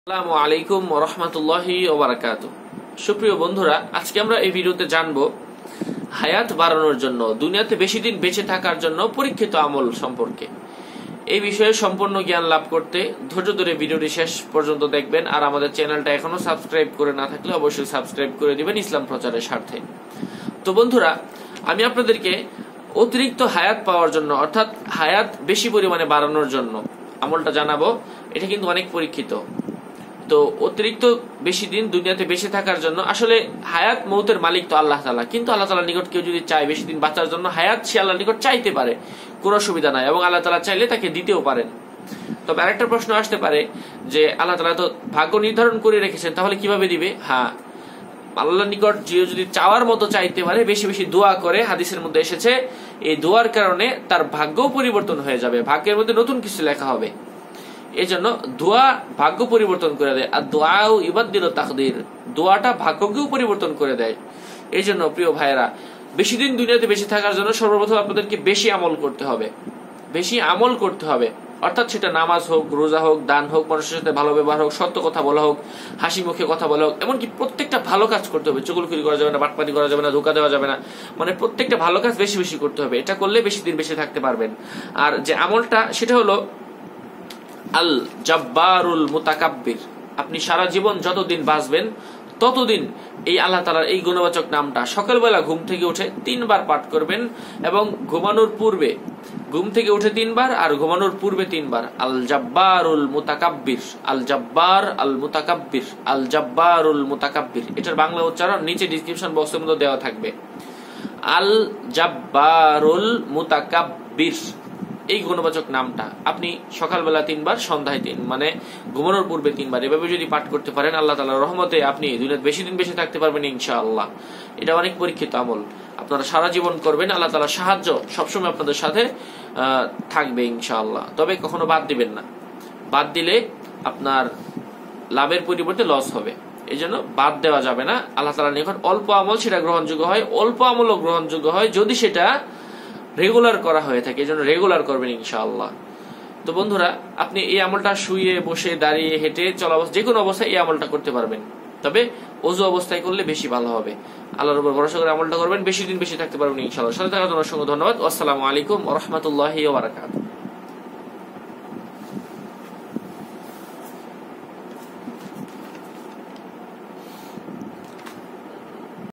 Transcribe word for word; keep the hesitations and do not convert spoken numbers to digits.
আসসালামু আলাইকুম ওয়া রাহমাতুল্লাহি ওয়া বারাকাতুহু। সুপ্রিয় বন্ধুরা, আজকে আমরা এই ভিডিওতে জানবো হায়াত বাড়ানোর জন্য, দুনিয়াতে বেশি দিন বেঁচে থাকার জন্য পরীক্ষিত আমল সম্পর্কে। এই বিষয়ে সম্পূর্ণ জ্ঞান লাভ করতে ধৈর্য ধরে ভিডিওটি শেষ পর্যন্ত দেখবেন। আর আমাদের চ্যানেলটা এখনো সাবস্ক্রাইব করে না থাকলে অবশ্যই সাবস্ক্রাইব করে দিবেন ইসলাম প্রচারের স্বার্থে। তো বন্ধুরা, আমি আপনাদেরকে অতিরিক্ত হায়াত পাওয়ার জন্য, অর্থাৎ হায়াত বেশি পরিমাণে বাড়ানোর জন্য আমলটা জানাবো। এটা কিন্তু অনেক পরীক্ষিত। তো অতিরিক্ত বেশি দিন দুনিয়াতে বেঁচে থাকার জন্য, আসলে হায়াত মৌতের মালিক তো আল্লাহ তাআলা, কিন্তু আল্লাহ তাআলার নিকট কেউ যদি চায় বেশি দিন বাঁচার জন্য হায়াত, সে আল্লাহর নিকট চাইতে পারে, কোনো অসুবিধা নাই, এবং আল্লাহ তাআলা চাইলে তাকে দিতেও পারেন। তবে আরেকটা প্রশ্ন আসতে পারে যে আল্লাহ তাআলা তো ভাগ্য নির্ধারণ করে রেখেছেন, তাহলে কিভাবে দিবে? হ্যাঁ, আল্লাহর নিকট যে যদি চাওয়ার মতো চাইতে পারে, বেশি বেশি দোয়া করে, হাদিসের মধ্যে এসেছে এই দোয়ার কারণে তার ভাগ্যও পরিবর্তন হয়ে যাবে, ভাগ্যের মধ্যে নতুন কিছু লেখা হবে। এই জন্য দোয়া ভাগ্য পরিবর্তন করে দেয়, আর দোয়াও ইবাদদিল তাকদির, দোয়াটা ভাগ্যকেও পরিবর্তন করে দেয়। এই জন্য প্রিয় ভাইয়েরা, বেশি দিন দুনিয়াতে বেশি থাকার জন্য সর্বপ্রথম আপনাদেরকে বেশি আমল করতে হবে, বেশি আমল করতে হবে। অর্থাৎ সেটা নামাজ হোক, রোজা হোক, দান হোক, মানুষের সাথে ভালো ব্যবহার হোক, সত্য কথা বলা হোক, হাসি মুখে কথা বলা হোক, এমনকি প্রত্যেকটা ভালো কাজ করতে হবে। চুগলখুরি করা যাবে না, বাটপাতি করা যাবে না, ধোঁকা দেওয়া যাবে না, মানে প্রত্যেকটা ভালো কাজ বেশি বেশি করতে হবে। এটা করলে বেশি দিন বেশি থাকতে পারবেন। আর যে আমলটা, সেটা হলো আল জাব্বারুল মুতাকাব্বির। আপনি সারা জীবন যতদিন বাঁচবেন ততদিন এই আল্লাহ তাআলার এই গুণবাচক নামটা সকালবেলা ঘুম থেকে উঠে তিনবার পাঠ করবেন, এবং ঘুমানোর পূর্বে, ঘুম থেকে উঠে তিনবার আর ঘুমানোর পূর্বে তিনবার। আল জাব্বারুল মুতাকাব্বির, আল জাব্বার আল মুতাকাব্বির, আল জাব্বারুল মুতাকাব্বির। এটার বাংলা উচ্চারণ নিচে ডিসক্রিপশন বক্সের মধ্যে দেওয়া থাকবে। আল জাব্বারুল মুতাকাব্বির, এই গুণবাচক নামটা আপনি সকালবেলা তিনবার, সন্ধ্যায় তিন, মানে ঘুমানোর পূর্বে তিনবার এভাবে যদি পাঠ করতে পারেন, আল্লাহ তাআলার রহমতে আপনি দুনিয়াতে বেশি দিন বেঁচে থাকতে পারবেন ইনশাআল্লাহ। এটা অনেক পরীক্ষিত আমল, আপনারা সারা জীবন করবেন, আল্লাহ তাআলার সাহায্য সবসময় আপনাদের সাথে থাকবে ইনশাআল্লাহ। তবে কখনো বাদ দিবেন না, বাদ দিলে আপনার লাভের পরিবর্তে লস হবে। এই জন্য বাদ দেওয়া যাবে না। আল্লাহ তাআলার নিকট অল্প আমল সেটা গ্রহণযোগ্য হয়, অল্প আমলও গ্রহণযোগ্য হয় যদি সেটা রেগুলার করা হয়ে থাকে। এই জন্য রেগুলার করবেন ইনশাআল্লাহ। তো বন্ধুরা, আপনি এই আমলটা শুয়ে, বসে, দাঁড়িয়ে, হেঁটে, চলা অবস্থা, যে কোনো অবস্থায় এই আমলটা করতে পারবেন। তবে ওযু অবস্থায় করলে বেশি ভালো হবে। আল্লাহর উপর ভরসা করে আমলটা করবেন, বেশি দিন বেশি থাকতে পারবেন ইনশাআল্লাহ। সাথে থাকার জন্য অসংখ্য ধন্যবাদ। আসসালামু আলাইকুম ওয়া রাহমাতুল্লাহি ওয়া বারাকাতুহু।